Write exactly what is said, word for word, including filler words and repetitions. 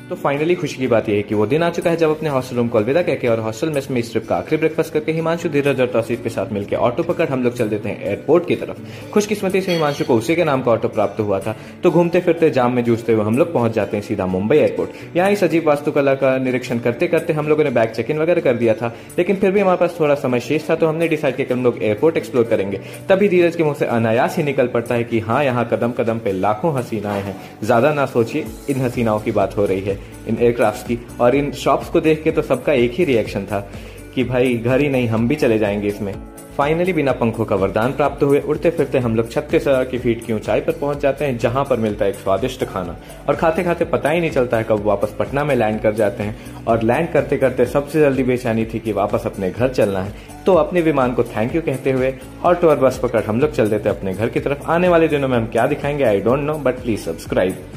तो फाइनली खुशी की बात यह है कि वो दिन आ चुका है जब अपने हॉस्टल रूम को अलविदा कहके और हॉस्टल मेस में इस ट्रिप का आखिरी ब्रेकफास्ट करके हिमांशु, धीरज और तौसीफ के साथ मिलकर ऑटो पकड़ हम लोग चल देते हैं एयरपोर्ट की तरफ। खुशकिस्मती से हिमांशु को उसी के नाम का ऑटो प्राप्त हुआ था, तो घूमते फिरते जाम में जूझते हुए हम लोग पहुंच जाते हैं सीधा मुंबई एयरपोर्ट। यहाँ इस अजीब वास्तुकला का निरीक्षण करते करते हम लोगों ने बैग चेक इन वगैरह कर दिया था, लेकिन फिर भी हमारे पास थोड़ा समय शेष था, तो हमने डिसाइड किया कि हम लोग एयरपोर्ट एक्सप्लोर करेंगे। तभी धीरज के मुंह से अनायास ही निकल पड़ता है कि हाँ, यहाँ कदम कदम पे लाखों हसीनाएं हैं। ज्यादा ना सोचिए, इन हसीनाओं की बात हो रही है, इन एयरक्राफ्ट की। और इन शॉप्स को देख के तो सबका एक ही रिएक्शन था कि भाई घर ही नहीं, हम भी चले जाएंगे इसमें। फाइनली बिना पंखों का वरदान प्राप्त हुए उड़ते फिरते हम लोग छत्तीस हजार की फीट की ऊंचाई पर पहुंच जाते हैं, जहां पर मिलता है एक स्वादिष्ट खाना। और खाते खाते पता ही नहीं चलता है कब वापस पटना में लैंड कर जाते हैं। और लैंड करते करते सबसे जल्दी बेचैनी थी कि वापस अपने घर चलना है, तो अपने विमान को थैंक यू कहते हुए ऑटो और बस पकड़ हम लोग चल देते अपने घर की तरफ। आने वाले दिनों में हम क्या दिखाएंगे I don't know, but please subscribe.